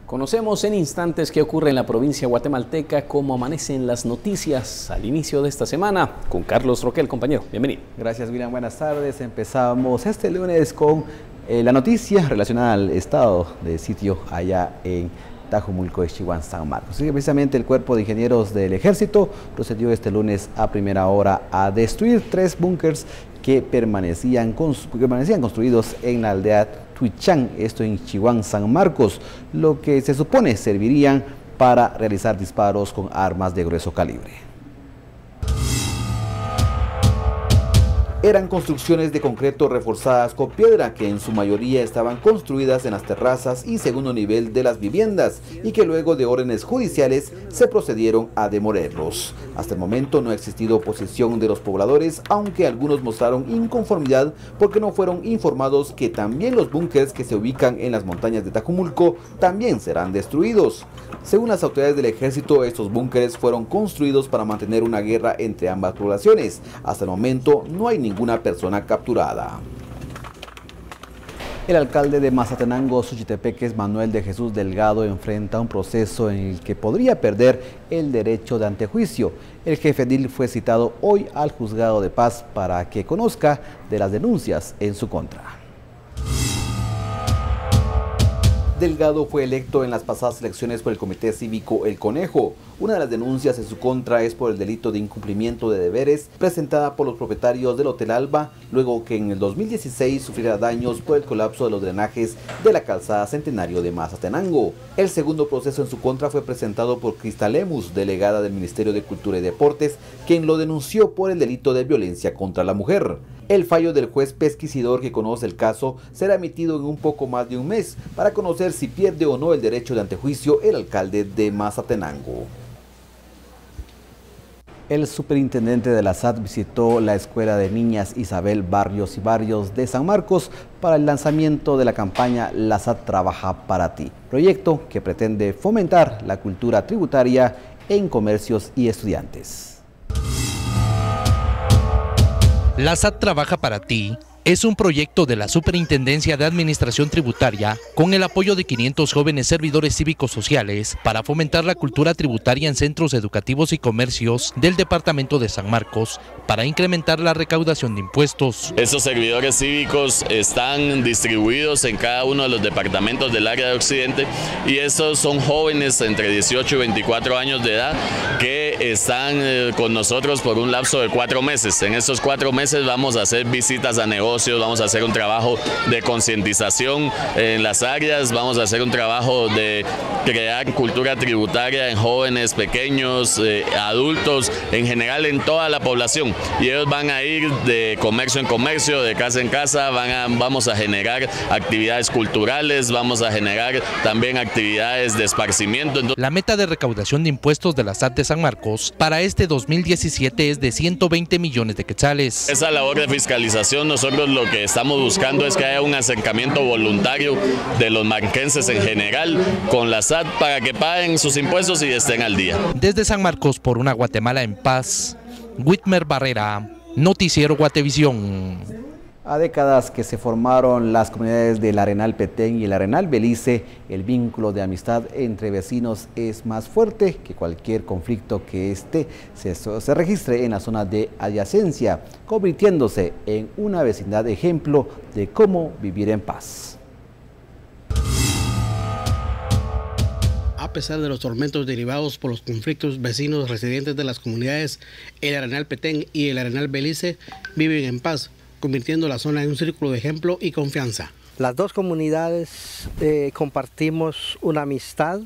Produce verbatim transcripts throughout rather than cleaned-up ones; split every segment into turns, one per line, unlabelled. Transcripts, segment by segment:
Conocemos en instantes qué ocurre en la provincia guatemalteca, cómo amanecen las noticias al inicio de esta semana con Carlos Roquel, compañero. Bienvenido.
Gracias, William. Buenas tardes. Empezamos este lunes con eh, la noticia relacionada al estado de sitio allá en Tajumulco, Ixchihuán, San Marcos. Así que precisamente el Cuerpo de Ingenieros del Ejército procedió este lunes a primera hora a destruir tres búnkers que permanecían, que permanecían construidos en la aldea Tuichán, esto en Ixchihuán, San Marcos, lo que se supone servirían para realizar disparos con armas de grueso calibre. Eran construcciones de concreto reforzadas con piedra que en su mayoría estaban construidas en las terrazas y segundo nivel de las viviendas y que luego de órdenes judiciales se procedieron a demolerlos. Hasta el momento no ha existido oposición de los pobladores, aunque algunos mostraron inconformidad porque no fueron informados que también los búnkers que se ubican en las montañas de Tajumulco también serán destruidos. Según las autoridades del ejército, estos búnkeres fueron construidos para mantener una guerra entre ambas poblaciones. Hasta el momento no hay ninguna persona capturada. El alcalde de Mazatenango, Suchitepeques, Manuel de Jesús Delgado, enfrenta un proceso en el que podría perder el derecho de antejuicio. El jefe edil fue citado hoy al juzgado de paz para que conozca de las denuncias en su contra. Delgado fue electo en las pasadas elecciones por el Comité Cívico El Conejo. Una de las denuncias en su contra es por el delito de incumplimiento de deberes presentada por los propietarios del Hotel Alba, luego que en el dos mil dieciséis sufriera daños por el colapso de los drenajes de la calzada Centenario de Mazatenango. El segundo proceso en su contra fue presentado por Cristal Lemus, delegada del Ministerio de Cultura y Deportes, quien lo denunció por el delito de violencia contra la mujer. El fallo del juez pesquisidor que conoce el caso será emitido en un poco más de un mes para conocer si pierde o no el derecho de antejuicio el alcalde de Mazatenango. El superintendente de la S A T visitó la Escuela de Niñas Isabel Barrios y Barrios de San Marcos para el lanzamiento de la campaña La S A T Trabaja para Ti, proyecto que pretende fomentar la cultura tributaria en comercios y estudiantes.
La S A T Trabaja para Ti es un proyecto de la Superintendencia de Administración Tributaria con el apoyo de quinientos jóvenes servidores cívicos sociales para fomentar la cultura tributaria en centros educativos y comercios del departamento de San Marcos para incrementar la recaudación de impuestos.
Estos servidores cívicos están distribuidos en cada uno de los departamentos del área de Occidente y estos son jóvenes entre dieciocho y veinticuatro años de edad que están con nosotros por un lapso de cuatro meses. En estos cuatro meses vamos a hacer visitas a negocios, vamos a hacer un trabajo de concientización en las áreas, vamos a hacer un trabajo de crear cultura tributaria en jóvenes, pequeños, eh, adultos, en general en toda la población. Y ellos van a ir de comercio en comercio, de casa en casa, van a, vamos a generar actividades culturales, vamos a generar también actividades de esparcimiento.
La meta de recaudación de impuestos de la S A T de San Marcos para este dos mil diecisiete es de ciento veinte millones de quetzales.
Esa labor de fiscalización, nosotros lo que estamos buscando es que haya un acercamiento voluntario de los marquenses en general con la S A T para que paguen sus impuestos y estén al día.
Desde San Marcos, por una Guatemala en paz, Whitmer Barrera, Noticiero Guatevisión.
A décadas que se formaron las comunidades del Arenal Petén y el Arenal Belice, el vínculo de amistad entre vecinos es más fuerte que cualquier conflicto que esté se, se registre en la zona de adyacencia, convirtiéndose en una vecindad ejemplo de cómo vivir en paz.
A pesar de los tormentos derivados por los conflictos, vecinos residentes de las comunidades el Arenal Petén y el Arenal Belice viven en paz, convirtiendo la zona en un círculo de ejemplo y confianza.
Las dos comunidades eh, compartimos una amistad,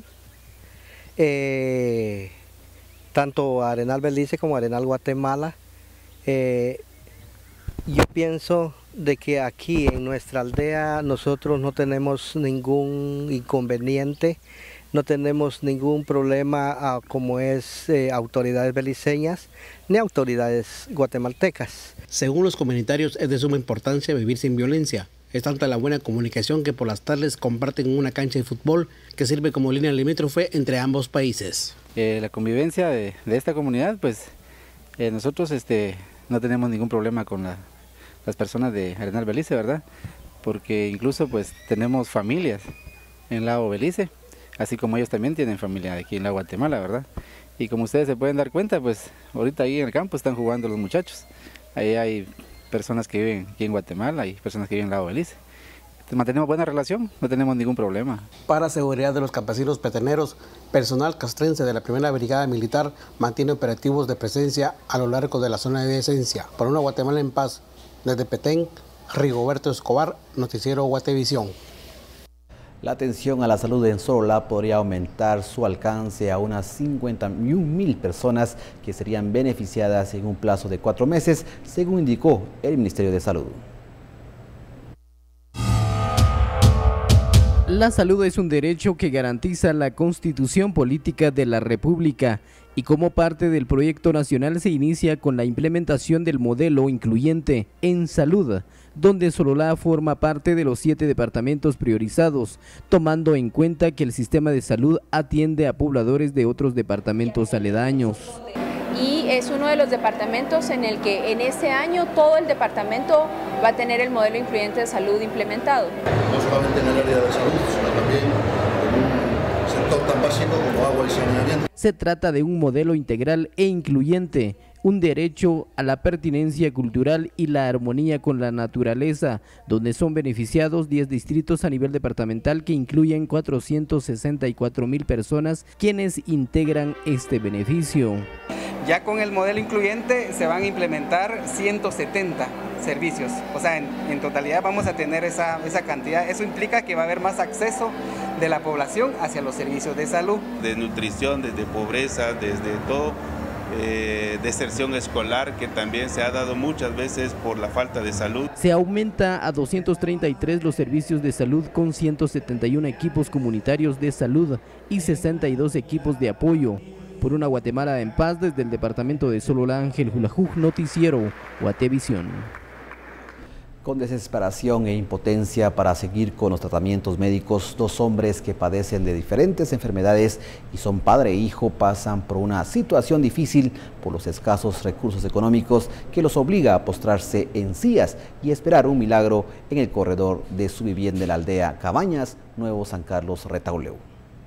eh, tanto Arenal Belice como Arenal Guatemala. Eh, yo pienso de que aquí en nuestra aldea nosotros no tenemos ningún inconveniente, no tenemos ningún problema ah, como es eh, autoridades beliceñas ni autoridades guatemaltecas.
Según los comunitarios es de suma importancia vivir sin violencia. Es tanta la buena comunicación que por las tardes comparten una cancha de fútbol que sirve como línea limítrofe entre ambos países.
Eh, la convivencia de, de esta comunidad, pues eh, nosotros este, no tenemos ningún problema con la, las personas de Arenal Belice, ¿verdad? Porque incluso pues tenemos familias en Lago Belice, así como ellos también tienen familia aquí en la Guatemala, ¿verdad? Y como ustedes se pueden dar cuenta, pues ahorita ahí en el campo están jugando los muchachos. Ahí hay personas que viven aquí en Guatemala, hay personas que viven en Lago Belice. Mantenemos buena relación, no tenemos ningún problema.
Para seguridad de los campesinos peteneros, personal castrense de la primera Brigada Militar mantiene operativos de presencia a lo largo de la zona de esencia. Para una Guatemala en paz, desde Petén, Rigoberto Escobar, Noticiero Guatevisión.
La atención a la salud en Sololá podría aumentar su alcance a unas cincuenta y un mil personas que serían beneficiadas en un plazo de cuatro meses, según indicó el Ministerio de Salud.
La salud es un derecho que garantiza la Constitución Política de la República y como parte del proyecto nacional se inicia con la implementación del modelo incluyente en salud, donde Sololá forma parte de los siete departamentos priorizados, tomando en cuenta que el sistema de salud atiende a pobladores de otros departamentos aledaños.
Y es uno de los departamentos en el que en este año todo el departamento va a tener el modelo incluyente de salud implementado.
No solamente en el área de salud, sino también en un sector tan básico como agua y saneamiento.
Se trata de un modelo integral e incluyente, un derecho a la pertinencia cultural y la armonía con la naturaleza, donde son beneficiados diez distritos a nivel departamental que incluyen cuatrocientos sesenta y cuatro mil personas quienes integran este beneficio.
Ya con el modelo incluyente se van a implementar ciento setenta servicios, o sea, en, en totalidad vamos a tener esa, esa cantidad. Eso implica que va a haber más acceso de la población hacia los servicios de salud.
De nutrición, desde pobreza, desde todo, eh, deserción escolar, que también se ha dado muchas veces por la falta de salud.
Se aumenta a doscientos treinta y tres los servicios de salud con ciento setenta y uno equipos comunitarios de salud y sesenta y dos equipos de apoyo. Por una Guatemala en paz, desde el departamento de Sololá, Ángel Julajuj, Noticiero Guatevisión.
Con desesperación e impotencia para seguir con los tratamientos médicos, dos hombres que padecen de diferentes enfermedades y son padre e hijo pasan por una situación difícil por los escasos recursos económicos que los obliga a postrarse en sillas y esperar un milagro en el corredor de su vivienda en la aldea Cabañas, Nuevo San Carlos, Retauleu.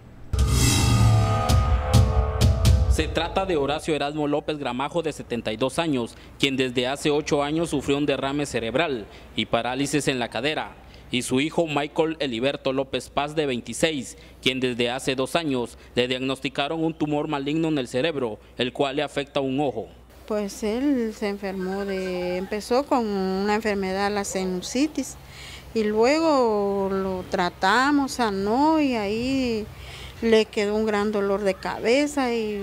Se trata de Horacio Erasmo López Gramajo, de setenta y dos años, quien desde hace ocho años sufrió un derrame cerebral y parálisis en la cadera, y su hijo Michael Eliberto López Paz, de veintiséis, quien desde hace dos años le diagnosticaron un tumor maligno en el cerebro, el cual le afecta un ojo.
Pues él se enfermó, de, empezó con una enfermedad, la sinusitis, y luego lo tratamos, sanó y ahí le quedó un gran dolor de cabeza y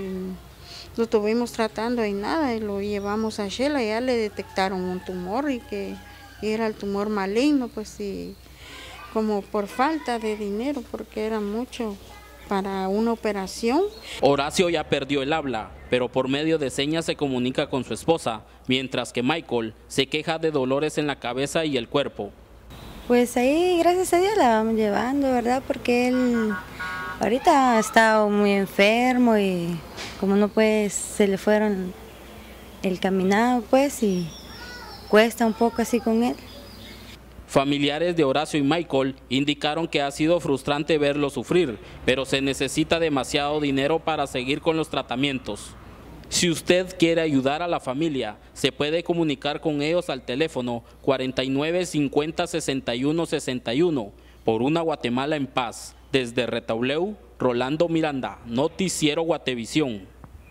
lo estuvimos tratando y nada, y lo llevamos a Shela y ya le detectaron un tumor y que era el tumor maligno, pues y como por falta de dinero, porque era mucho para una operación.
Horacio ya perdió el habla, pero por medio de señas se comunica con su esposa, mientras que Michael se queja de dolores en la cabeza y el cuerpo.
Pues ahí, gracias a Dios, la vamos llevando, ¿verdad? Porque él ahorita ha estado muy enfermo y como no pues se le fueron el caminado pues y cuesta un poco así con él.
Familiares de Horacio y Michael indicaron que ha sido frustrante verlo sufrir, pero se necesita demasiado dinero para seguir con los tratamientos. Si usted quiere ayudar a la familia, se puede comunicar con ellos al teléfono cuarenta y nueve cincuenta sesenta y uno sesenta y uno por una Guatemala en paz. Desde Retauleu, Rolando Miranda, Noticiero Guatevisión.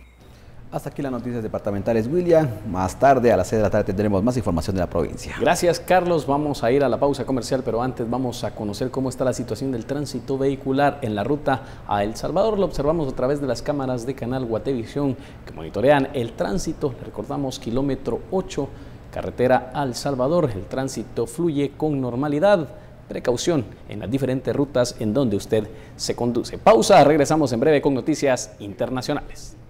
Hasta aquí las noticias departamentales, William. Más tarde, a las seis de la tarde, tendremos más información de la provincia.
Gracias, Carlos. Vamos a ir a la pausa comercial, pero antes vamos a conocer cómo está la situación del tránsito vehicular en la ruta a El Salvador. Lo observamos a través de las cámaras de Canal Guatevisión que monitorean el tránsito. Le recordamos, kilómetro ocho, carretera a El Salvador. El tránsito fluye con normalidad. Precaución en las diferentes rutas en donde usted se conduce. Pausa, regresamos en breve con noticias internacionales.